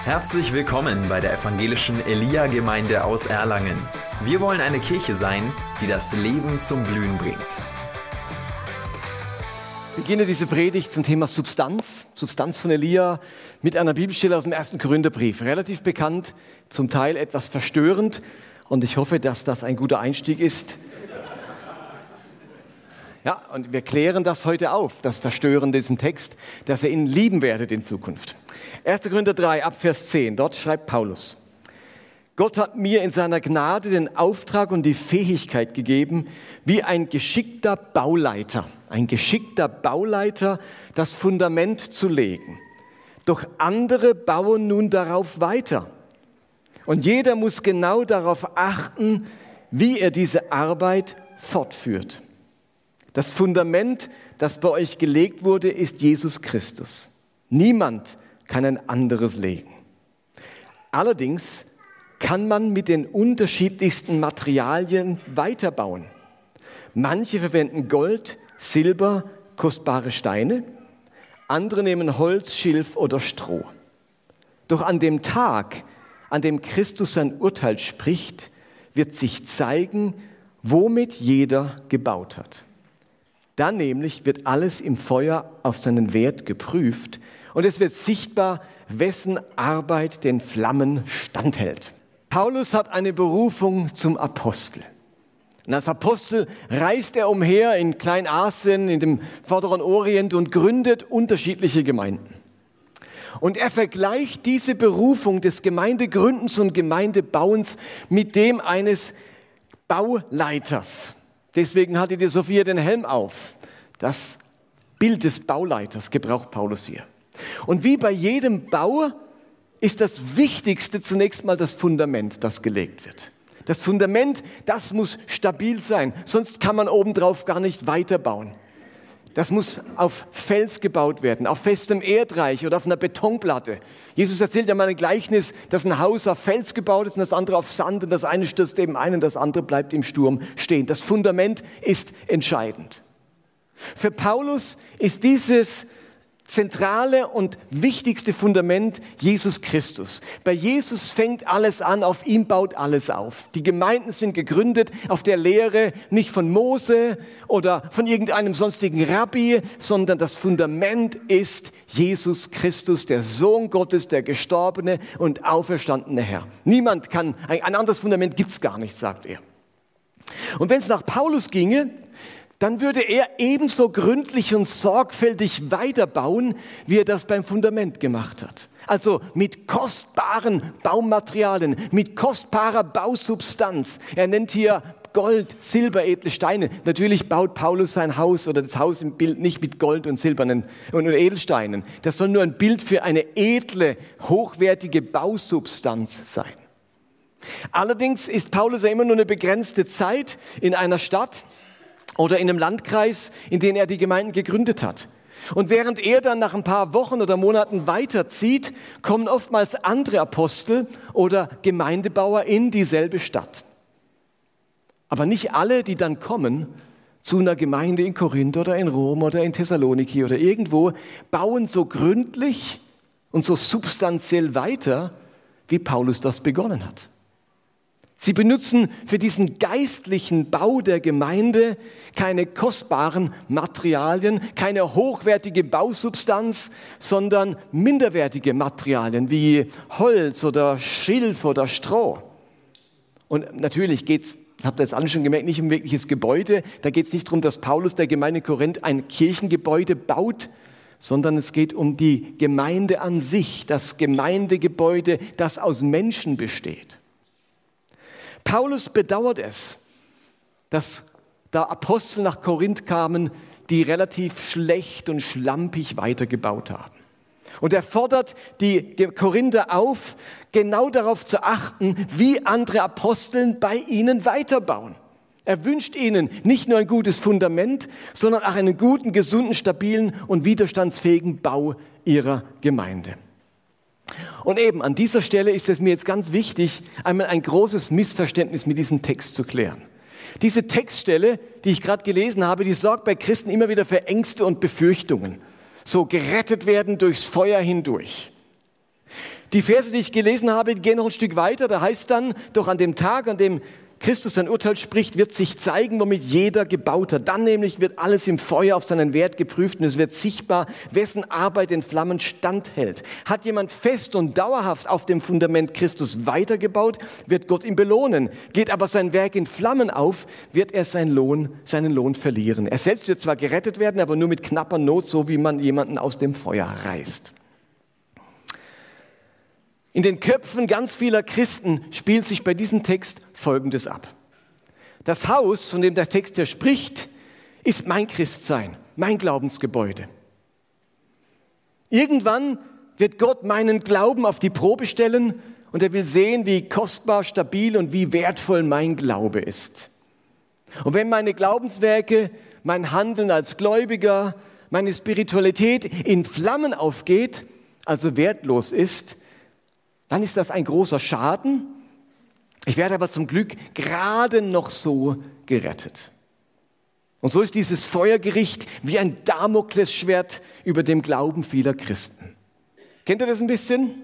Herzlich willkommen bei der evangelischen Elia-Gemeinde aus Erlangen. Wir wollen eine Kirche sein, die das Leben zum Blühen bringt. Ich beginne diese Predigt zum Thema Substanz von Elia, mit einer Bibelstelle aus dem 1. Korintherbrief. Relativ bekannt, zum Teil etwas verstörend, und ich hoffe, dass das ein guter Einstieg ist. Ja, und wir klären das heute auf, das Verstörende in diesem Text, dass ihr ihn lieben werdet in Zukunft. 1. Korinther 3, ab Vers 10, dort schreibt Paulus: Gott hat mir in seiner Gnade den Auftrag und die Fähigkeit gegeben, wie ein geschickter Bauleiter, das Fundament zu legen. Doch andere bauen nun darauf weiter. Und jeder muss genau darauf achten, wie er diese Arbeit fortführt. Das Fundament, das bei euch gelegt wurde, ist Jesus Christus. Niemand kann ein anderes legen. Allerdings kann man mit den unterschiedlichsten Materialien weiterbauen. Manche verwenden Gold, Silber, kostbare Steine. Andere nehmen Holz, Schilf oder Stroh. Doch an dem Tag, an dem Christus sein Urteil spricht, wird sich zeigen, womit jeder gebaut hat. Dann nämlich wird alles im Feuer auf seinen Wert geprüft und es wird sichtbar, wessen Arbeit den Flammen standhält. Paulus hat eine Berufung zum Apostel. Und als Apostel reist er umher in Kleinasien, in dem Vorderen Orient und gründet unterschiedliche Gemeinden. Und er vergleicht diese Berufung des Gemeindegründens und Gemeindebauens mit dem eines Bauleiters. Deswegen hatte die Sophia den Helm auf. Das Bild des Bauleiters gebraucht Paulus hier. Und wie bei jedem Bau ist das Wichtigste zunächst mal das Fundament, das gelegt wird. Das Fundament, das muss stabil sein, sonst kann man obendrauf gar nicht weiterbauen. Das muss auf Fels gebaut werden, auf festem Erdreich oder auf einer Betonplatte. Jesus erzählt ja mal ein Gleichnis, dass ein Haus auf Fels gebaut ist und das andere auf Sand, und das eine stürzt eben ein und das andere bleibt im Sturm stehen. Das Fundament ist entscheidend. Für Paulus ist dieses zentrale und wichtigste Fundament Jesus Christus. Bei Jesus fängt alles an, auf ihm baut alles auf. Die Gemeinden sind gegründet auf der Lehre nicht von Mose oder von irgendeinem sonstigen Rabbi, sondern das Fundament ist Jesus Christus, der Sohn Gottes, der gestorbene und auferstandene Herr. Niemand kann, ein anderes Fundament gibt's gar nicht, sagt er. Und wenn es nach Paulus ginge, dann würde er ebenso gründlich und sorgfältig weiterbauen, wie er das beim Fundament gemacht hat. Also mit kostbaren Baumaterialien, mit kostbarer Bausubstanz. Er nennt hier Gold, Silber, edle Steine. Natürlich baut Paulus sein Haus oder das Haus im Bild nicht mit Gold und silbernen und Edelsteinen. Das soll nur ein Bild für eine edle, hochwertige Bausubstanz sein. Allerdings ist Paulus ja immer nur eine begrenzte Zeit in einer Stadt oder in einem Landkreis, in dem er die Gemeinden gegründet hat. Und während er dann nach ein paar Wochen oder Monaten weiterzieht, kommen oftmals andere Apostel oder Gemeindebauer in dieselbe Stadt. Aber nicht alle, die dann kommen zu einer Gemeinde in Korinth oder in Rom oder in Thessaloniki oder irgendwo, bauen so gründlich und so substanziell weiter, wie Paulus das begonnen hat. Sie benutzen für diesen geistlichen Bau der Gemeinde keine kostbaren Materialien, keine hochwertige Bausubstanz, sondern minderwertige Materialien wie Holz oder Schilf oder Stroh. Und natürlich geht's, habt ihr jetzt alle schon gemerkt, nicht um wirkliches Gebäude. Da geht es nicht darum, dass Paulus der Gemeinde Korinth ein Kirchengebäude baut, sondern es geht um die Gemeinde an sich, das Gemeindegebäude, das aus Menschen besteht. Paulus bedauert es, dass da Apostel nach Korinth kamen, die relativ schlecht und schlampig weitergebaut haben. Und er fordert die Korinther auf, genau darauf zu achten, wie andere Aposteln bei ihnen weiterbauen. Er wünscht ihnen nicht nur ein gutes Fundament, sondern auch einen guten, gesunden, stabilen und widerstandsfähigen Bau ihrer Gemeinde. Und eben an dieser Stelle ist es mir jetzt ganz wichtig, einmal ein großes Missverständnis mit diesem Text zu klären. Diese Textstelle, die ich gerade gelesen habe, die sorgt bei Christen immer wieder für Ängste und Befürchtungen. So gerettet werden durchs Feuer hindurch. Die Verse, die ich gelesen habe, gehen noch ein Stück weiter. Da heißt dann, doch an dem Tag, an dem Christus sein Urteil spricht, wird sich zeigen, womit jeder gebaut hat. Dann nämlich wird alles im Feuer auf seinen Wert geprüft und es wird sichtbar, wessen Arbeit in Flammen standhält. Hat jemand fest und dauerhaft auf dem Fundament Christus weitergebaut, wird Gott ihn belohnen. Geht aber sein Werk in Flammen auf, wird er seinen Lohn verlieren. Er selbst wird zwar gerettet werden, aber nur mit knapper Not, so wie man jemanden aus dem Feuer reißt. In den Köpfen ganz vieler Christen spielt sich bei diesem Text Folgendes ab. Das Haus, von dem der Text hier spricht, ist mein Christsein, mein Glaubensgebäude. Irgendwann wird Gott meinen Glauben auf die Probe stellen und er will sehen, wie kostbar, stabil und wie wertvoll mein Glaube ist. Und wenn meine Glaubenswerke, mein Handeln als Gläubiger, meine Spiritualität in Flammen aufgeht, also wertlos ist, dann ist das ein großer Schaden. Ich werde aber zum Glück gerade noch so gerettet. Und so ist dieses Feuergericht wie ein Damoklesschwert über dem Glauben vieler Christen. Kennt ihr das ein bisschen?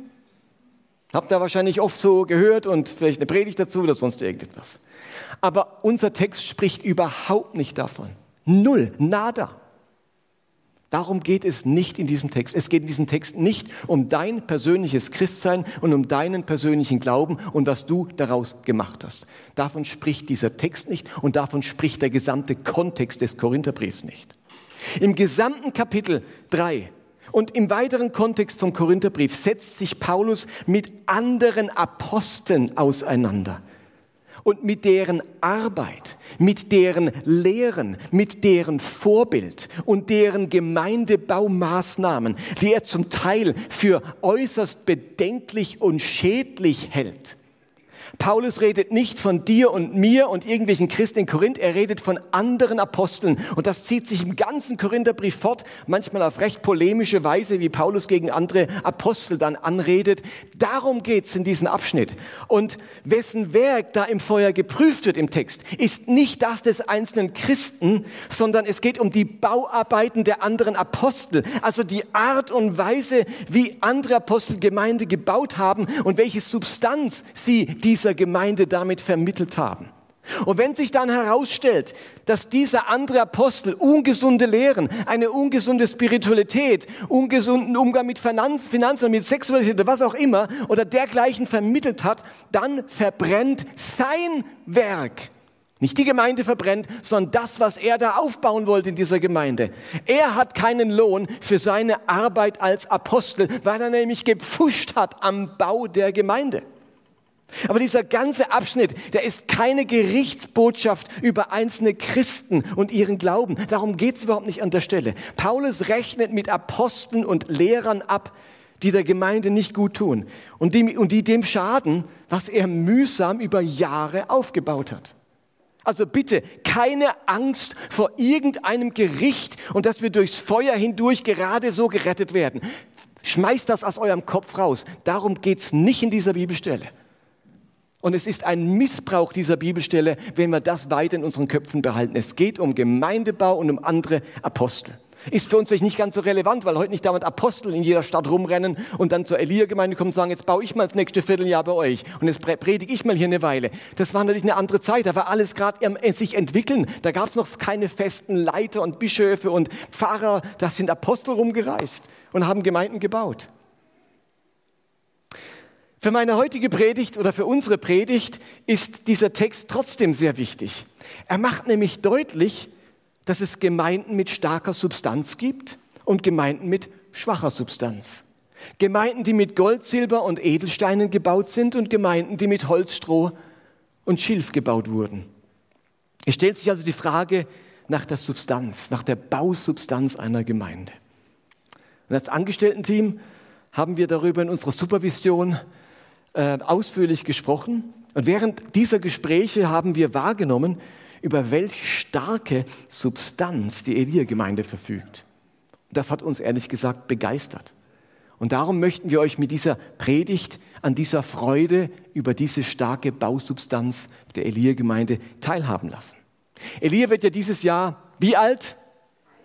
Habt ihr wahrscheinlich oft so gehört und vielleicht eine Predigt dazu oder sonst irgendetwas. Aber unser Text spricht überhaupt nicht davon. Null, nada. Darum geht es nicht in diesem Text. Es geht in diesem Text nicht um dein persönliches Christsein und um deinen persönlichen Glauben und was du daraus gemacht hast. Davon spricht dieser Text nicht und davon spricht der gesamte Kontext des Korintherbriefs nicht. Im gesamten Kapitel 3 und im weiteren Kontext vom Korintherbrief setzt sich Paulus mit anderen Aposteln auseinander. Und mit deren Arbeit, mit deren Lehren, mit deren Vorbild und deren Gemeindebaumaßnahmen, die er zum Teil für äußerst bedenklich und schädlich hält. Paulus redet nicht von dir und mir und irgendwelchen Christen in Korinth, er redet von anderen Aposteln. Und das zieht sich im ganzen Korintherbrief fort, manchmal auf recht polemische Weise, wie Paulus gegen andere Apostel dann anredet. Darum geht's in diesem Abschnitt. Und wessen Werk da im Feuer geprüft wird im Text, ist nicht das des einzelnen Christen, sondern es geht um die Bauarbeiten der anderen Apostel. Also die Art und Weise, wie andere Apostel Gemeinde gebaut haben und welche Substanz sie dieser Gemeinde damit vermittelt haben. Und wenn sich dann herausstellt, dass dieser andere Apostel ungesunde Lehren, eine ungesunde Spiritualität, ungesunden Umgang mit Finanzen, mit Sexualität oder was auch immer oder dergleichen vermittelt hat, dann verbrennt sein Werk. Nicht die Gemeinde verbrennt, sondern das, was er da aufbauen wollte in dieser Gemeinde. Er hat keinen Lohn für seine Arbeit als Apostel, weil er nämlich gepfuscht hat am Bau der Gemeinde. Aber dieser ganze Abschnitt, der ist keine Gerichtsbotschaft über einzelne Christen und ihren Glauben. Darum geht es überhaupt nicht an der Stelle. Paulus rechnet mit Aposteln und Lehrern ab, die der Gemeinde nicht gut tun und die dem schaden, was er mühsam über Jahre aufgebaut hat. Also bitte keine Angst vor irgendeinem Gericht und dass wir durchs Feuer hindurch gerade so gerettet werden. Schmeißt das aus eurem Kopf raus. Darum geht es nicht in dieser Bibelstelle. Und es ist ein Missbrauch dieser Bibelstelle, wenn wir das weiter in unseren Köpfen behalten. Es geht um Gemeindebau und um andere Apostel. Ist für uns vielleicht nicht ganz so relevant, weil heute nicht dauernd Apostel in jeder Stadt rumrennen und dann zur Elia-Gemeinde kommen und sagen, jetzt baue ich mal das nächste Vierteljahr bei euch und jetzt predige ich mal hier eine Weile. Das war natürlich eine andere Zeit, da war alles gerade sich entwickeln. Da gab es noch keine festen Leiter und Bischöfe und Pfarrer. Da sind Apostel rumgereist und haben Gemeinden gebaut. Für meine heutige Predigt oder für unsere Predigt ist dieser Text trotzdem sehr wichtig. Er macht nämlich deutlich, dass es Gemeinden mit starker Substanz gibt und Gemeinden mit schwacher Substanz. Gemeinden, die mit Gold, Silber und Edelsteinen gebaut sind und Gemeinden, die mit Holz, Stroh und Schilf gebaut wurden. Es stellt sich also die Frage nach der Substanz, nach der Bausubstanz einer Gemeinde. Und als Angestellten-Team haben wir darüber in unserer Supervision ausführlich gesprochen. Und während dieser Gespräche haben wir wahrgenommen, über welch starke Substanz die Elia-Gemeinde verfügt. Das hat uns ehrlich gesagt begeistert. Und darum möchten wir euch mit dieser Predigt an dieser Freude über diese starke Bausubstanz der Elia-Gemeinde teilhaben lassen. Elia wird ja dieses Jahr wie alt?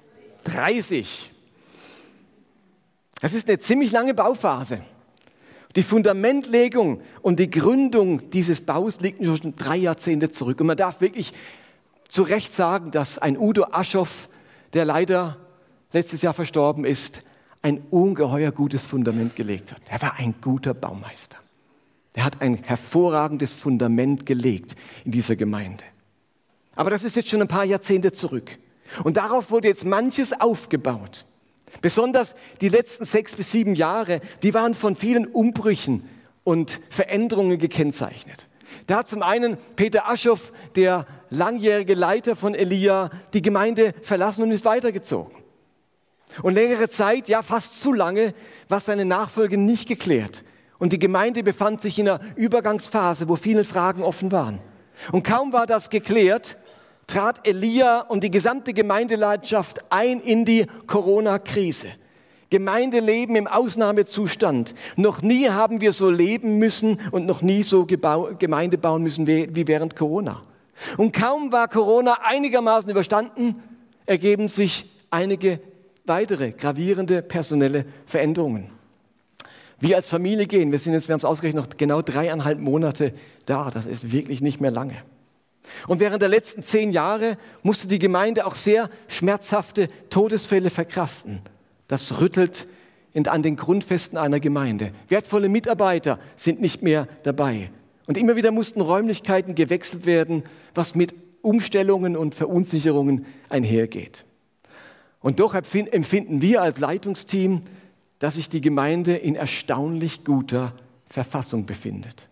30. Das ist eine ziemlich lange Bauphase. Die Fundamentlegung und die Gründung dieses Baus liegt schon 3 Jahrzehnte zurück. Und man darf wirklich zu Recht sagen, dass ein Udo Aschoff, der leider letztes Jahr verstorben ist, ein ungeheuer gutes Fundament gelegt hat. Er war ein guter Baumeister. Er hat ein hervorragendes Fundament gelegt in dieser Gemeinde. Aber das ist jetzt schon ein paar Jahrzehnte zurück. Und darauf wurde jetzt manches aufgebaut. Besonders die letzten 6 bis 7 Jahre, die waren von vielen Umbrüchen und Veränderungen gekennzeichnet. Da hat zum einen Peter Aschoff, der langjährige Leiter von Elia, die Gemeinde verlassen und ist weitergezogen. Und längere Zeit, ja fast zu lange, war seine Nachfolge nicht geklärt. Und die Gemeinde befand sich in einer Übergangsphase, wo viele Fragen offen waren. Und kaum war das geklärt, trat Elia und die gesamte Gemeindelandschaft ein in die Corona-Krise. Gemeindeleben im Ausnahmezustand. Noch nie haben wir so leben müssen und noch nie so Gemeinde bauen müssen wie während Corona. Und kaum war Corona einigermaßen überstanden, ergeben sich einige weitere gravierende personelle Veränderungen. Wir als Familie gehen, wir haben es ausgerechnet, noch genau 3,5 Monate da. Das ist wirklich nicht mehr lange. Und während der letzten 10 Jahre musste die Gemeinde auch sehr schmerzhafte Todesfälle verkraften. Das rüttelt an den Grundfesten einer Gemeinde. Wertvolle Mitarbeiter sind nicht mehr dabei. Und immer wieder mussten Räumlichkeiten gewechselt werden, was mit Umstellungen und Verunsicherungen einhergeht. Und doch empfinden wir als Leitungsteam, dass sich die Gemeinde in erstaunlich guter Verfassung befindet.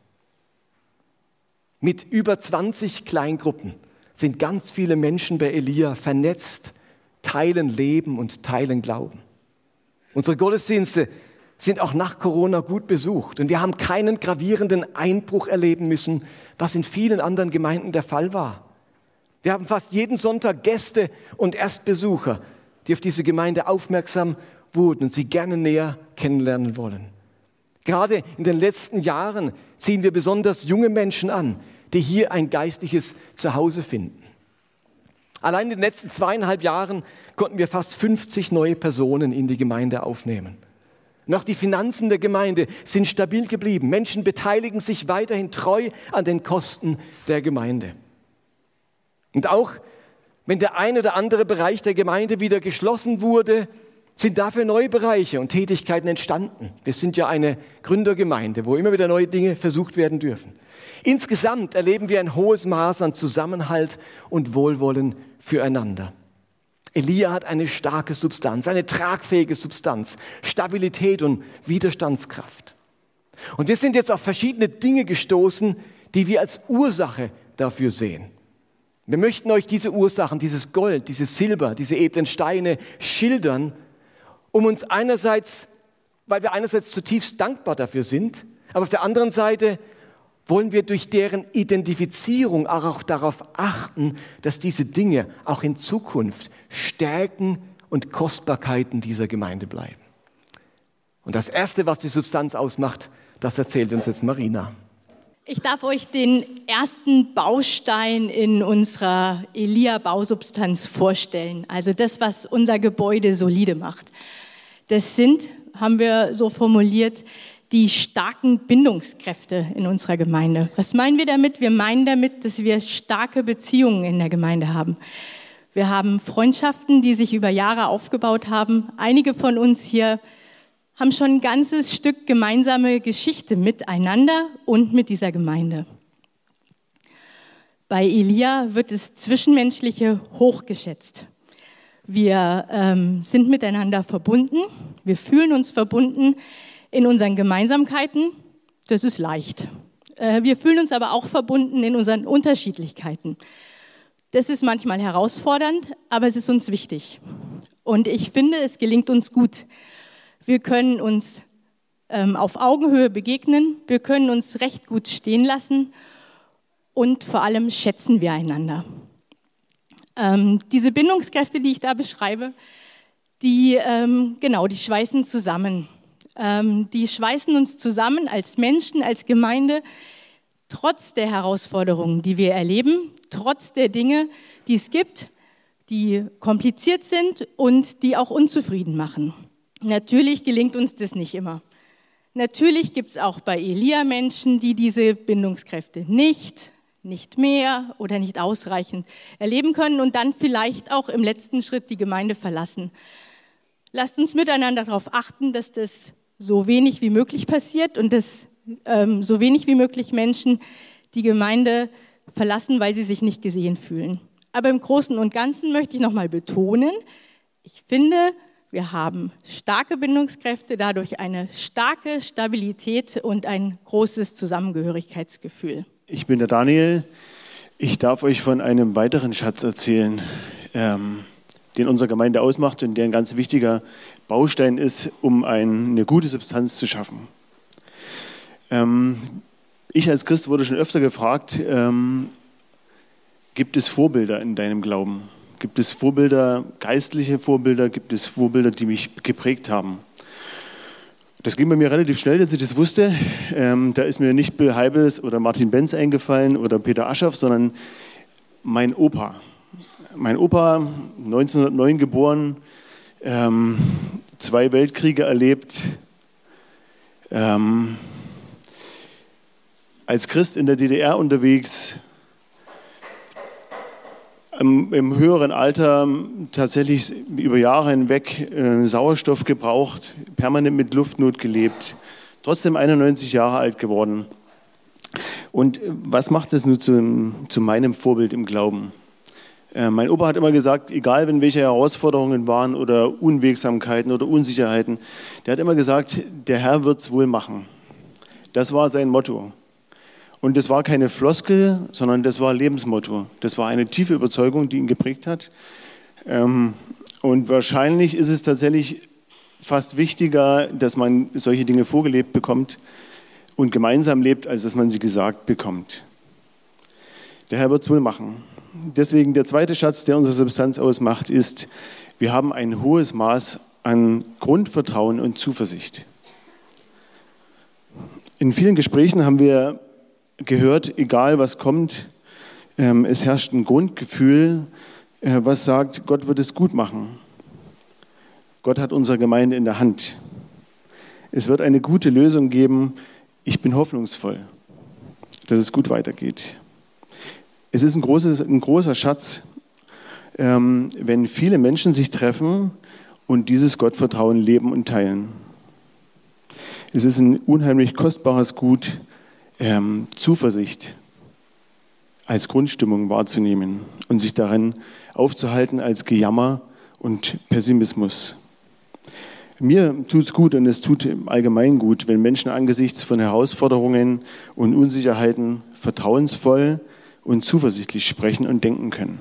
Mit über 20 Kleingruppen sind ganz viele Menschen bei Elia vernetzt, teilen Leben und teilen Glauben. Unsere Gottesdienste sind auch nach Corona gut besucht und wir haben keinen gravierenden Einbruch erleben müssen, was in vielen anderen Gemeinden der Fall war. Wir haben fast jeden Sonntag Gäste und Erstbesucher, die auf diese Gemeinde aufmerksam wurden und sie gerne näher kennenlernen wollen. Gerade in den letzten Jahren ziehen wir besonders junge Menschen an, die hier ein geistliches Zuhause finden. Allein in den letzten 2,5 Jahren konnten wir fast 50 neue Personen in die Gemeinde aufnehmen. Noch die Finanzen der Gemeinde sind stabil geblieben. Menschen beteiligen sich weiterhin treu an den Kosten der Gemeinde. Und auch wenn der ein oder andere Bereich der Gemeinde wieder geschlossen wurde, sind dafür neue Bereiche und Tätigkeiten entstanden. Wir sind ja eine Gründergemeinde, wo immer wieder neue Dinge versucht werden dürfen. Insgesamt erleben wir ein hohes Maß an Zusammenhalt und Wohlwollen füreinander. Elia hat eine starke Substanz, eine tragfähige Substanz, Stabilität und Widerstandskraft. Und wir sind jetzt auf verschiedene Dinge gestoßen, die wir als Ursache dafür sehen. Wir möchten euch diese Ursachen, dieses Gold, dieses Silber, diese edlen Steine schildern, weil wir einerseits zutiefst dankbar dafür sind, aber auf der anderen Seite wollen wir durch deren Identifizierung auch darauf achten, dass diese Dinge auch in Zukunft Stärken und Kostbarkeiten dieser Gemeinde bleiben. Und das Erste, was die Substanz ausmacht, das erzählt uns jetzt Marina. Ich darf euch den ersten Baustein in unserer Elia-Bausubstanz vorstellen. Also das, was unser Gebäude solide macht. Das sind, haben wir so formuliert, die starken Bindungskräfte in unserer Gemeinde. Was meinen wir damit? Wir meinen damit, dass wir starke Beziehungen in der Gemeinde haben. Wir haben Freundschaften, die sich über Jahre aufgebaut haben. Einige von uns hier haben schon ein ganzes Stück gemeinsame Geschichte miteinander und mit dieser Gemeinde. Bei Elia wird das Zwischenmenschliche hochgeschätzt. Wir sind miteinander verbunden, wir fühlen uns verbunden in unseren Gemeinsamkeiten, das ist leicht. Wir fühlen uns aber auch verbunden in unseren Unterschiedlichkeiten. Das ist manchmal herausfordernd, aber es ist uns wichtig. Und ich finde, es gelingt uns gut. Wir können uns auf Augenhöhe begegnen, wir können uns recht gut stehen lassen und vor allem schätzen wir einander. Diese Bindungskräfte, die ich da beschreibe, die schweißen zusammen. Die schweißen uns zusammen als Menschen, als Gemeinde, trotz der Herausforderungen, die wir erleben, trotz der Dinge, die es gibt, die kompliziert sind und die auch unzufrieden machen. Natürlich gelingt uns das nicht immer. Natürlich gibt es auch bei Elia Menschen, die diese Bindungskräfte nicht mehr oder nicht ausreichend erleben können und dann vielleicht auch im letzten Schritt die Gemeinde verlassen. Lasst uns miteinander darauf achten, dass das so wenig wie möglich passiert und dass so wenig wie möglich Menschen die Gemeinde verlassen, weil sie sich nicht gesehen fühlen. Aber im Großen und Ganzen möchte ich nochmal betonen, ich finde, wir haben starke Bindungskräfte, dadurch eine starke Stabilität und ein großes Zusammengehörigkeitsgefühl. Ich bin der Daniel. Ich darf euch von einem weiteren Schatz erzählen, den unsere Gemeinde ausmacht und der ein ganz wichtiger Baustein ist, um eine gute Substanz zu schaffen. Ich als Christ wurde schon öfter gefragt, gibt es Vorbilder in deinem Glauben? Gibt es Vorbilder, geistliche Vorbilder? Gibt es Vorbilder, die mich geprägt haben? Das ging bei mir relativ schnell, dass ich das wusste. Da ist mir nicht Bill Heibels oder Martin Benz eingefallen oder Peter Aschoff, sondern mein Opa. Mein Opa, 1909 geboren, 2 Weltkriege erlebt, als Christ in der DDR unterwegs, im höheren Alter tatsächlich über Jahre hinweg Sauerstoff gebraucht, permanent mit Luftnot gelebt, trotzdem 91 Jahre alt geworden. Und was macht das nun zu meinem Vorbild im Glauben? Mein Opa hat immer gesagt, egal wenn welche Herausforderungen waren oder Unwegsamkeiten oder Unsicherheiten, der hat immer gesagt, der Herr wird es wohl machen. Das war sein Motto. Und das war keine Floskel, sondern das war Lebensmotto. Das war eine tiefe Überzeugung, die ihn geprägt hat. Und wahrscheinlich ist es tatsächlich fast wichtiger, dass man solche Dinge vorgelebt bekommt und gemeinsam lebt, als dass man sie gesagt bekommt. Der Herr wird es wohl machen. Deswegen der zweite Schatz, der unsere Substanz ausmacht, ist, wir haben ein hohes Maß an Grundvertrauen und Zuversicht. In vielen Gesprächen haben wir gehört, egal was kommt, es herrscht ein Grundgefühl, was sagt, Gott wird es gut machen. Gott hat unsere Gemeinde in der Hand. Es wird eine gute Lösung geben. Ich bin hoffnungsvoll, dass es gut weitergeht. Es ist ein großer Schatz, wenn viele Menschen sich treffen und dieses Gottvertrauen leben und teilen. Es ist ein unheimlich kostbares Gut, Zuversicht als Grundstimmung wahrzunehmen und sich darin aufzuhalten als Gejammer und Pessimismus. Mir tut es gut und es tut allgemein gut, wenn Menschen angesichts von Herausforderungen und Unsicherheiten vertrauensvoll und zuversichtlich sprechen und denken können.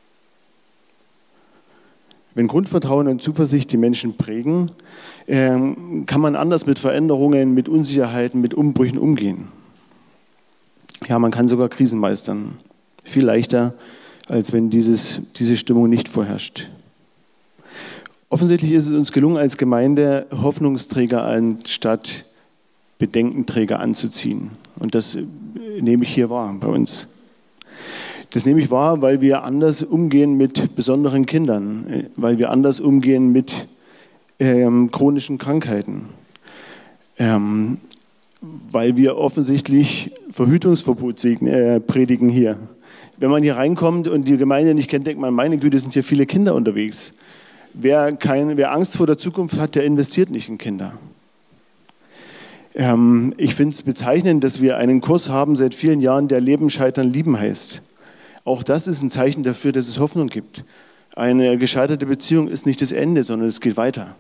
Wenn Grundvertrauen und Zuversicht die Menschen prägen, kann man anders mit Veränderungen, mit Unsicherheiten, mit Umbrüchen umgehen. Ja, man kann sogar Krisen meistern. Viel leichter, als wenn diese Stimmung nicht vorherrscht. Offensichtlich ist es uns gelungen, als Gemeinde Hoffnungsträger anstatt Bedenkenträger anzuziehen. Und das nehme ich hier wahr bei uns. Das nehme ich wahr, weil wir anders umgehen mit besonderen Kindern, weil wir anders umgehen mit chronischen Krankheiten, weil wir offensichtlich Verhütungsverbot predigen hier. Wenn man hier reinkommt und die Gemeinde nicht kennt, denkt man, meine Güte, sind hier viele Kinder unterwegs. Wer Angst vor der Zukunft hat, der investiert nicht in Kinder. Ich finde es bezeichnend, dass wir einen Kurs haben seit vielen Jahren, der Leben, Scheitern, Lieben heißt. Auch das ist ein Zeichen dafür, dass es Hoffnung gibt. Eine gescheiterte Beziehung ist nicht das Ende, sondern es geht weiter.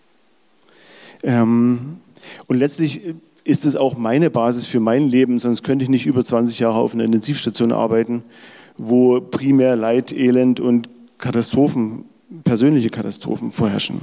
Und letztlich ist es auch meine Basis für mein Leben, sonst könnte ich nicht über 20 Jahre auf einer Intensivstation arbeiten, wo primär Leid, Elend und Katastrophen, persönliche Katastrophen vorherrschen.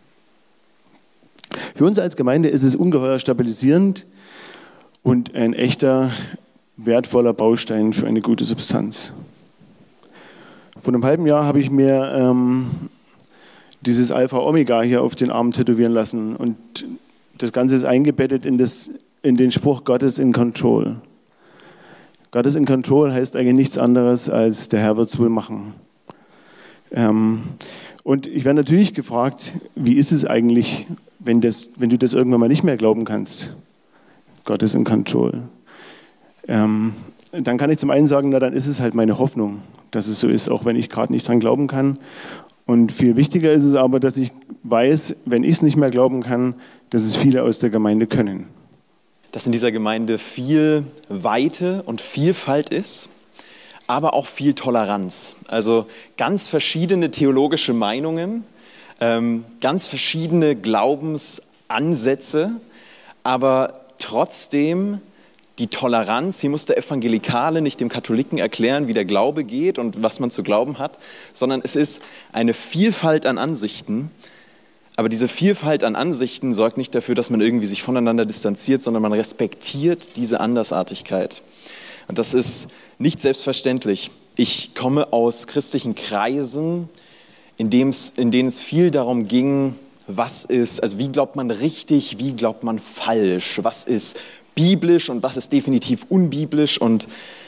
Für uns als Gemeinde ist es ungeheuer stabilisierend und ein echter, wertvoller Baustein für eine gute Substanz. Vor einem halben Jahr habe ich mir dieses Alpha Omega hier auf den Arm tätowieren lassen und das Ganze ist eingebettet in den Spruch God is in control. God is in control heißt eigentlich nichts anderes als der Herr wird es wohl machen. Und ich werde natürlich gefragt, wie ist es eigentlich, wenn du das irgendwann mal nicht mehr glauben kannst? Gott ist in Control. Dann kann ich zum einen sagen, na dann ist es halt meine Hoffnung, dass es so ist, auch wenn ich gerade nicht dran glauben kann. Und viel wichtiger ist es aber, dass ich weiß, wenn ich es nicht mehr glauben kann, dass es viele aus der Gemeinde können. Dass in dieser Gemeinde viel Weite und Vielfalt ist, aber auch viel Toleranz. Also ganz verschiedene theologische Meinungen, ganz verschiedene Glaubensansätze, aber trotzdem die Toleranz. Hier muss der Evangelikale nicht dem Katholiken erklären, wie der Glaube geht und was man zu glauben hat, sondern es ist eine Vielfalt an Ansichten. Aber diese Vielfalt an Ansichten sorgt nicht dafür, dass man irgendwie sich voneinander distanziert, sondern man respektiert diese Andersartigkeit. Und das ist nicht selbstverständlich. Ich komme aus christlichen Kreisen, in denen es viel darum ging, wie glaubt man richtig, wie glaubt man falsch, was ist biblisch und was ist definitiv unbiblisch und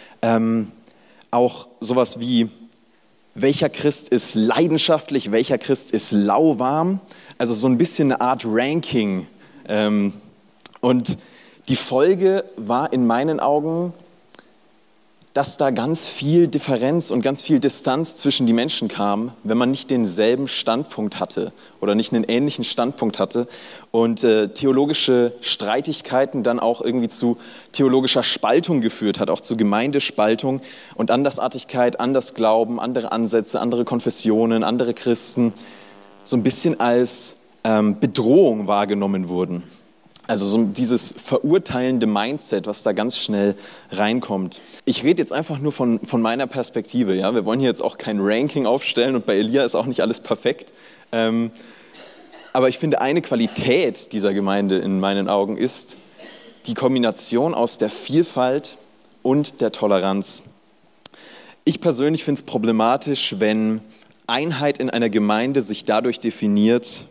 auch sowas wie, welcher Christ ist leidenschaftlich, welcher Christ ist lauwarm, also so ein bisschen eine Art Ranking. Und die Folge war in meinen Augen, dass da ganz viel Differenz und ganz viel Distanz zwischen die Menschen kam, wenn man nicht denselben Standpunkt hatte oder nicht einen ähnlichen Standpunkt hatte und theologische Streitigkeiten dann auch irgendwie zu theologischer Spaltung geführt hat, auch zu Gemeindespaltung und Andersartigkeit, anders Glauben, andere Ansätze, andere Konfessionen, andere Christen so ein bisschen als Bedrohung wahrgenommen wurden. Also so dieses verurteilende Mindset, was da ganz schnell reinkommt. Ich rede jetzt einfach nur von meiner Perspektive. Ja? Wir wollen hier jetzt auch kein Ranking aufstellen und bei Elia ist auch nicht alles perfekt. Aber ich finde, eine Qualität dieser Gemeinde in meinen Augen ist die Kombination aus der Vielfalt und der Toleranz. Ich persönlich finde es problematisch, wenn Einheit in einer Gemeinde sich dadurch definiert,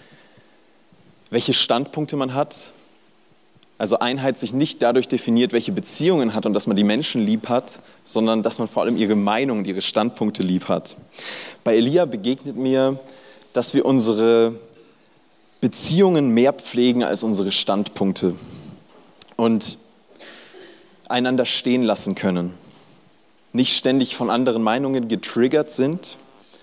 welche Standpunkte man hat, also Einheit sich nicht dadurch definiert, welche Beziehungen hat und dass man die Menschen lieb hat, sondern dass man vor allem ihre Meinung und ihre Standpunkte lieb hat. Bei Elia begegnet mir, dass wir unsere Beziehungen mehr pflegen als unsere Standpunkte und einander stehen lassen können, nicht ständig von anderen Meinungen getriggert sind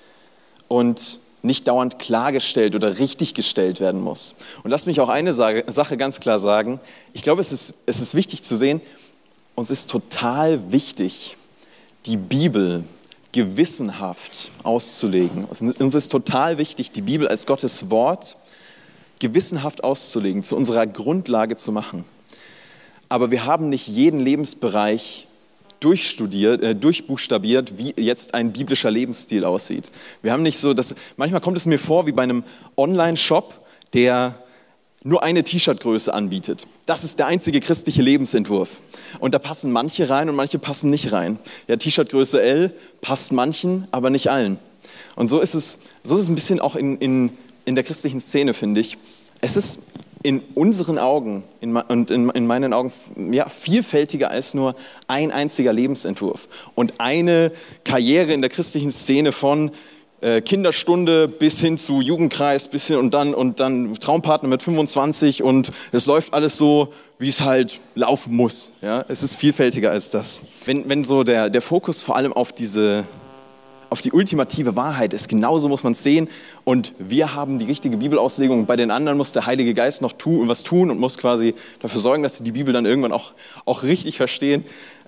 und nicht dauernd klargestellt oder richtiggestellt werden muss. Und lass mich auch eine Sache ganz klar sagen. Ich glaube, es ist wichtig zu sehen, uns ist total wichtig, die Bibel gewissenhaft auszulegen. Uns ist total wichtig, die Bibel als Gottes Wort gewissenhaft auszulegen, zu unserer Grundlage zu machen. Aber wir haben nicht jeden Lebensbereich durchbuchstabiert, wie jetzt ein biblischer Lebensstil aussieht. Wir haben nicht so, manchmal kommt es mir vor wie bei einem Online-Shop, der nur eine T-Shirt-Größe anbietet. Das ist der einzige christliche Lebensentwurf. Und da passen manche rein und manche passen nicht rein. Ja, T-Shirt-Größe L passt manchen, aber nicht allen. Und so ist es ein bisschen auch in der christlichen Szene, finde ich. Es ist in unseren Augen und in meinen Augen ja, vielfältiger als nur ein einziger Lebensentwurf. Und eine Karriere in der christlichen Szene von Kinderstunde bis hin zu Jugendkreis bis hin und dann Traumpartner mit 25 und es läuft alles so, wie es halt laufen muss. Ja? Es ist vielfältiger als das. Wenn so der Fokus vor allem auf die ultimative Wahrheit ist, genauso muss man es sehen und wir haben die richtige Bibelauslegung und bei den anderen muss der Heilige Geist noch was tun und muss quasi dafür sorgen, dass sie die Bibel dann irgendwann auch richtig verstehen.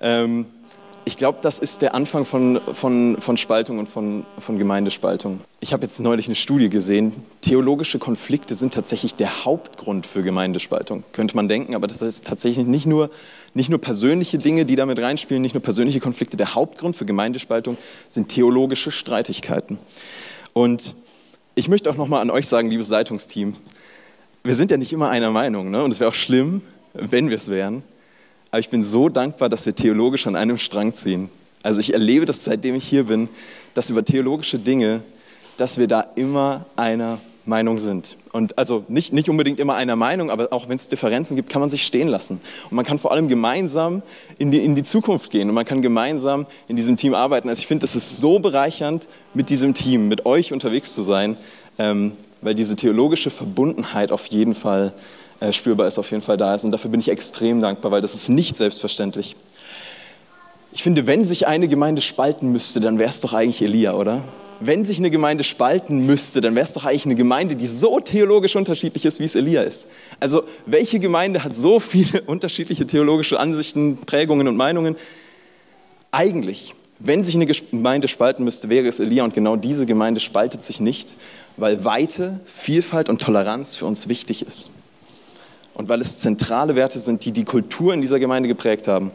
Ich glaube, das ist der Anfang von Spaltung und von Gemeindespaltung. Ich habe jetzt neulich eine Studie gesehen, theologische Konflikte sind tatsächlich der Hauptgrund für Gemeindespaltung. Könnte man denken, aber das ist tatsächlich nicht nur persönliche Dinge, die damit reinspielen, nicht nur persönliche Konflikte. Der Hauptgrund für Gemeindespaltung sind theologische Streitigkeiten. Und ich möchte auch nochmal an euch sagen, liebes Leitungsteam, wir sind ja nicht immer einer Meinung, ne? Und es wäre auch schlimm, wenn wir es wären. Aber ich bin so dankbar, dass wir theologisch an einem Strang ziehen. Also ich erlebe das, seitdem ich hier bin, dass über theologische Dinge, dass wir da immer einer Meinung sind. Und also nicht unbedingt immer einer Meinung, aber auch wenn es Differenzen gibt, kann man sich stehen lassen. Und man kann vor allem gemeinsam in die Zukunft gehen und man kann gemeinsam in diesem Team arbeiten. Also ich finde, es ist so bereichernd, mit diesem Team, mit euch unterwegs zu sein, weil diese theologische Verbundenheit auf jeden Fall spürbar ist, auf jeden Fall da ist. Und dafür bin ich extrem dankbar, weil das ist nicht selbstverständlich. Ich finde, wenn sich eine Gemeinde spalten müsste, dann wäre es doch eigentlich Elia, oder? Wenn sich eine Gemeinde spalten müsste, dann wäre es doch eigentlich eine Gemeinde, die so theologisch unterschiedlich ist, wie es Elia ist. Also welche Gemeinde hat so viele unterschiedliche theologische Ansichten, Prägungen und Meinungen? Eigentlich, wenn sich eine Gemeinde spalten müsste, wäre es Elia. Und genau diese Gemeinde spaltet sich nicht, weil Weite, Vielfalt und Toleranz für uns wichtig ist. Und weil es zentrale Werte sind, die die Kultur in dieser Gemeinde geprägt haben.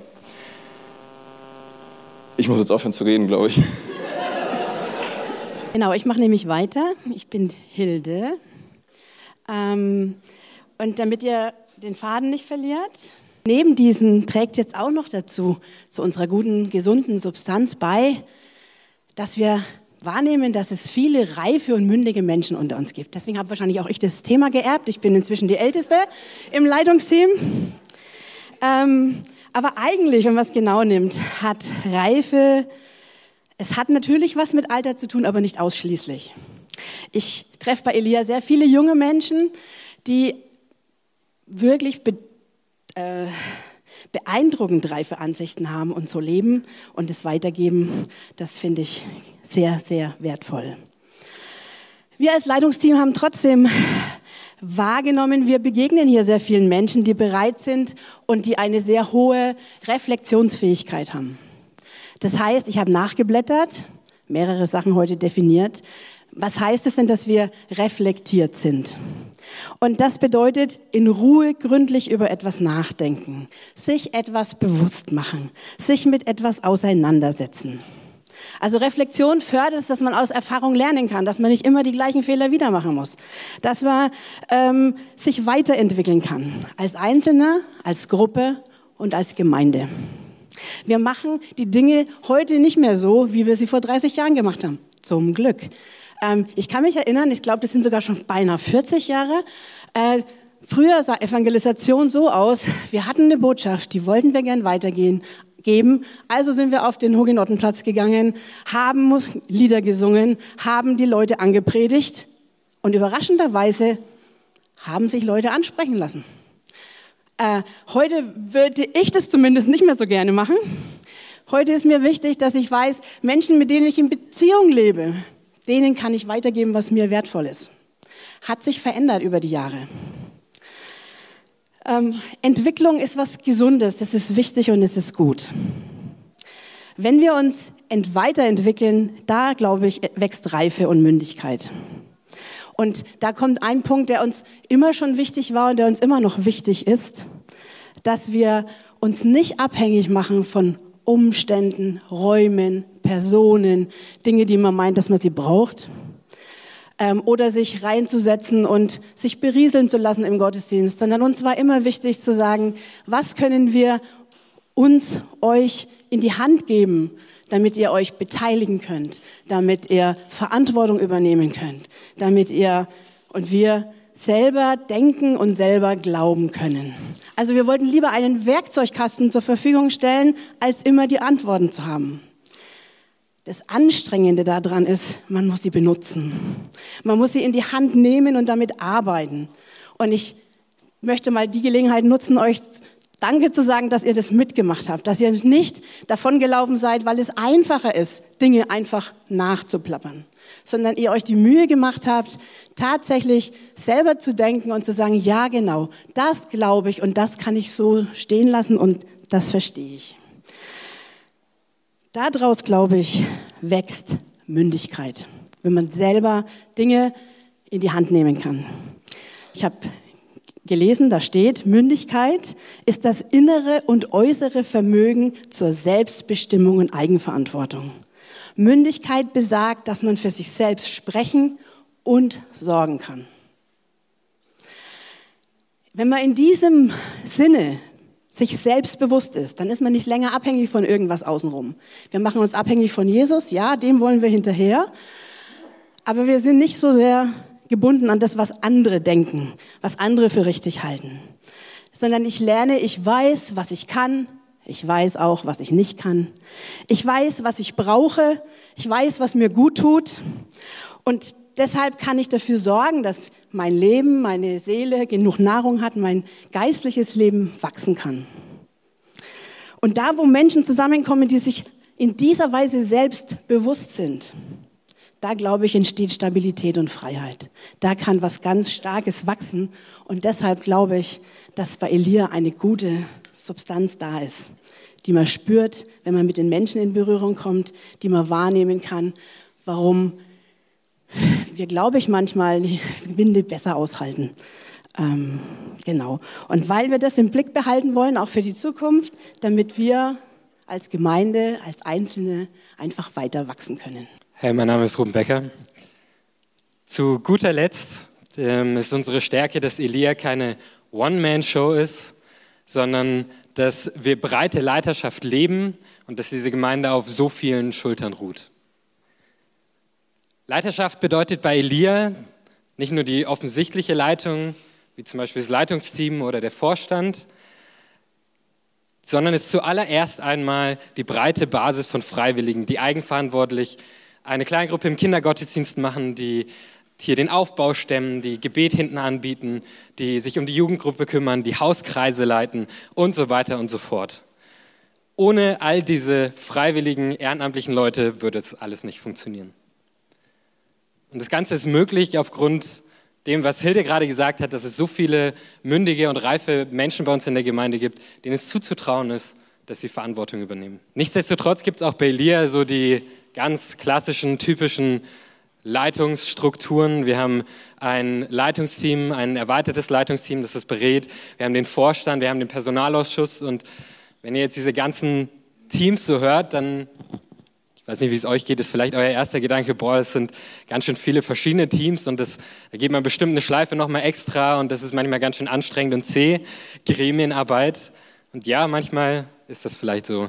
Ich muss jetzt aufhören zu reden, glaube ich. Genau, ich mache nämlich weiter. Ich bin Hilde. Und damit ihr den Faden nicht verliert, neben diesen trägt jetzt auch noch dazu, zu unserer guten, gesunden Substanz bei, dass wir wahrnehmen, dass es viele reife und mündige Menschen unter uns gibt. Deswegen habe wahrscheinlich auch ich das Thema geerbt. Ich bin inzwischen die Älteste im Leitungsteam. Aber eigentlich, wenn man es genau nimmt, hat Reife, es hat natürlich was mit Alter zu tun, aber nicht ausschließlich. Ich treffe bei Elia sehr viele junge Menschen, die wirklich beeindruckend reife Ansichten haben und so leben und es weitergeben. Das finde ich sehr, sehr wertvoll. Wir als Leitungsteam haben trotzdem wahrgenommen, wir begegnen hier sehr vielen Menschen, die bereit sind und die eine sehr hohe Reflexionsfähigkeit haben. Das heißt, ich habe nachgeblättert, mehrere Sachen heute definiert. Was heißt es denn, dass wir reflektiert sind? Und das bedeutet, in Ruhe gründlich über etwas nachdenken, sich etwas bewusst machen, sich mit etwas auseinandersetzen. Also Reflexion fördert es, dass man aus Erfahrung lernen kann, dass man nicht immer die gleichen Fehler wieder machen muss, dass man sich weiterentwickeln kann, als Einzelner, als Gruppe und als Gemeinde. Wir machen die Dinge heute nicht mehr so, wie wir sie vor 30 Jahren gemacht haben. Zum Glück. Ich kann mich erinnern, ich glaube, das sind sogar schon beinahe 40 Jahre. Früher sah Evangelisation so aus, wir hatten eine Botschaft, die wollten wir gern weitergeben. Also sind wir auf den Hugenottenplatz gegangen, haben Lieder gesungen, haben die Leute angepredigt und überraschenderweise haben sich Leute ansprechen lassen. Heute würde ich das zumindest nicht mehr so gerne machen. Heute ist mir wichtig, dass ich weiß, Menschen, mit denen ich in Beziehung lebe, denen kann ich weitergeben, was mir wertvoll ist. Hat sich verändert über die Jahre. Entwicklung ist was Gesundes, das ist wichtig und es ist gut. Wenn wir uns weiterentwickeln, da, glaube ich, wächst Reife und Mündigkeit. Und da kommt ein Punkt, der uns immer schon wichtig war und der uns immer noch wichtig ist, dass wir uns nicht abhängig machen von Umständen, Räumen, Personen, Dinge, die man meint, dass man sie braucht, oder sich reinzusetzen und sich berieseln zu lassen im Gottesdienst, sondern uns war immer wichtig zu sagen, was können wir euch in die Hand geben, damit ihr euch beteiligen könnt, damit ihr Verantwortung übernehmen könnt, damit ihr und wir selber denken und selber glauben können. Also wir wollten lieber einen Werkzeugkasten zur Verfügung stellen, als immer die Antworten zu haben. Das Anstrengende daran ist, man muss sie benutzen. Man muss sie in die Hand nehmen und damit arbeiten. Und ich möchte mal die Gelegenheit nutzen, euch Danke zu sagen, dass ihr das mitgemacht habt, dass ihr nicht davongelaufen seid, weil es einfacher ist, Dinge einfach nachzuplappern, sondern ihr euch die Mühe gemacht habt, tatsächlich selber zu denken und zu sagen, ja genau, das glaube ich und das kann ich so stehen lassen und das verstehe ich. Daraus, glaube ich, wächst Mündigkeit, wenn man selber Dinge in die Hand nehmen kann. Ich habe gelesen, da steht, Mündigkeit ist das innere und äußere Vermögen zur Selbstbestimmung und Eigenverantwortung. Mündigkeit besagt, dass man für sich selbst sprechen und sorgen kann. Wenn man in diesem Sinne sich selbst bewusst ist, dann ist man nicht länger abhängig von irgendwas außenrum. Wir machen uns abhängig von Jesus, ja, dem wollen wir hinterher, aber wir sind nicht so sehr gebunden an das, was andere denken, was andere für richtig halten. Sondern ich lerne, ich weiß, was ich kann. Ich weiß auch, was ich nicht kann. Ich weiß, was ich brauche. Ich weiß, was mir gut tut. Und deshalb kann ich dafür sorgen, dass mein Leben, meine Seele genug Nahrung hat, mein geistliches Leben wachsen kann. Und da, wo Menschen zusammenkommen, die sich in dieser Weise selbst bewusst sind, da, glaube ich, entsteht Stabilität und Freiheit. Da kann was ganz Starkes wachsen. Und deshalb glaube ich, dass bei Elia eine gute Substanz da ist, die man spürt, wenn man mit den Menschen in Berührung kommt, die man wahrnehmen kann, warum wir, glaube ich, manchmal die Winde besser aushalten. Genau. Und weil wir das im Blick behalten wollen, auch für die Zukunft, damit wir als Gemeinde, als Einzelne einfach weiter wachsen können. Hey, mein Name ist Ruben Becker. Zu guter Letzt ist unsere Stärke, dass Elia keine One-Man-Show ist, sondern dass wir breite Leiterschaft leben und dass diese Gemeinde auf so vielen Schultern ruht. Leiterschaft bedeutet bei Elia nicht nur die offensichtliche Leitung, wie zum Beispiel das Leitungsteam oder der Vorstand, sondern ist zuallererst einmal die breite Basis von Freiwilligen, die eigenverantwortlich eine Kleingruppe im Kindergottesdienst machen, die hier den Aufbau stemmen, die Gebet hinten anbieten, die sich um die Jugendgruppe kümmern, die Hauskreise leiten und so weiter und so fort. Ohne all diese freiwilligen, ehrenamtlichen Leute würde es alles nicht funktionieren. Und das Ganze ist möglich aufgrund dem, was Hilde gerade gesagt hat, dass es so viele mündige und reife Menschen bei uns in der Gemeinde gibt, denen es zuzutrauen ist, dass sie Verantwortung übernehmen. Nichtsdestotrotz gibt es auch bei Elia so die ganz klassischen, typischen Leitungsstrukturen. Wir haben ein Leitungsteam, ein erweitertes Leitungsteam, das es berät. Wir haben den Vorstand, wir haben den Personalausschuss. Und wenn ihr jetzt diese ganzen Teams so hört, dann, ich weiß nicht, wie es euch geht, ist vielleicht euer erster Gedanke, boah, das sind ganz schön viele verschiedene Teams und da geht man bestimmt eine Schleife nochmal extra und das ist manchmal ganz schön anstrengend und zäh, Gremienarbeit. Und ja, manchmal ist das vielleicht so.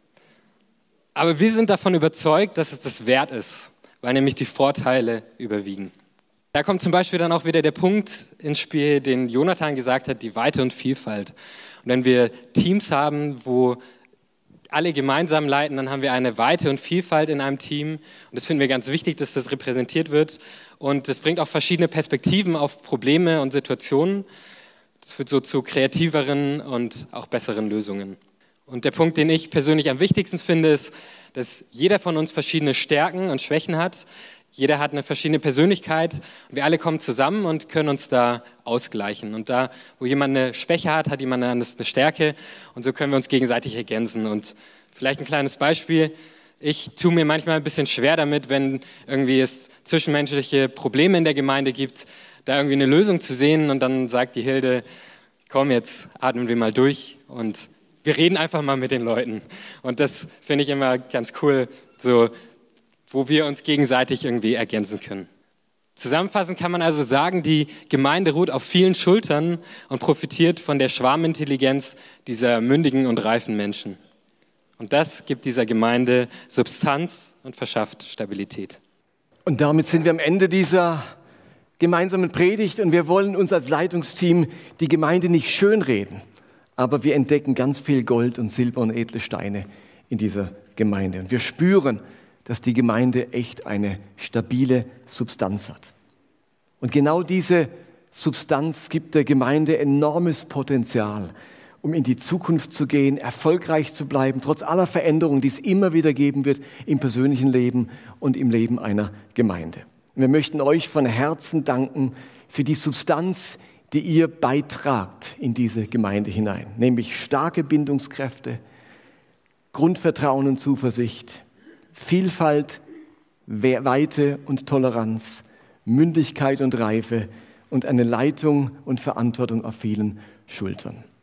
Aber wir sind davon überzeugt, dass es das wert ist, weil nämlich die Vorteile überwiegen. Da kommt zum Beispiel dann auch wieder der Punkt ins Spiel, den Jonathan gesagt hat, die Weite und Vielfalt. Und wenn wir Teams haben, wo alle gemeinsam leiten, dann haben wir eine Weite und Vielfalt in einem Team. Und das finden wir ganz wichtig, dass das repräsentiert wird. Und das bringt auch verschiedene Perspektiven auf Probleme und Situationen. Das führt so zu kreativeren und auch besseren Lösungen. Und der Punkt, den ich persönlich am wichtigsten finde, ist, dass jeder von uns verschiedene Stärken und Schwächen hat. Jeder hat eine verschiedene Persönlichkeit und wir alle kommen zusammen und können uns da ausgleichen. Und da, wo jemand eine Schwäche hat, hat jemand anderes eine Stärke und so können wir uns gegenseitig ergänzen. Und vielleicht ein kleines Beispiel. Ich tue mir manchmal ein bisschen schwer damit, wenn irgendwie es zwischenmenschliche Probleme in der Gemeinde gibt, da irgendwie eine Lösung zu sehen und dann sagt die Hilde, komm, jetzt atmen wir mal durch und wir reden einfach mal mit den Leuten. Und das finde ich immer ganz cool, so, wo wir uns gegenseitig irgendwie ergänzen können. Zusammenfassend kann man also sagen, die Gemeinde ruht auf vielen Schultern und profitiert von der Schwarmintelligenz dieser mündigen und reifen Menschen. Und das gibt dieser Gemeinde Substanz und verschafft Stabilität. Und damit sind wir am Ende dieser gemeinsamen Predigt und wir wollen uns als Leitungsteam die Gemeinde nicht schönreden, aber wir entdecken ganz viel Gold und Silber und edle Steine in dieser Gemeinde. Und wir spüren, dass die Gemeinde echt eine stabile Substanz hat. Und genau diese Substanz gibt der Gemeinde enormes Potenzial, um in die Zukunft zu gehen, erfolgreich zu bleiben, trotz aller Veränderungen, die es immer wieder geben wird im persönlichen Leben und im Leben einer Gemeinde. Und wir möchten euch von Herzen danken für die Substanz, die ihr beitragt in diese Gemeinde hinein, nämlich starke Bindungskräfte, Grundvertrauen und Zuversicht, Vielfalt, Weite und Toleranz, Mündigkeit und Reife und eine Leitung und Verantwortung auf vielen Schultern.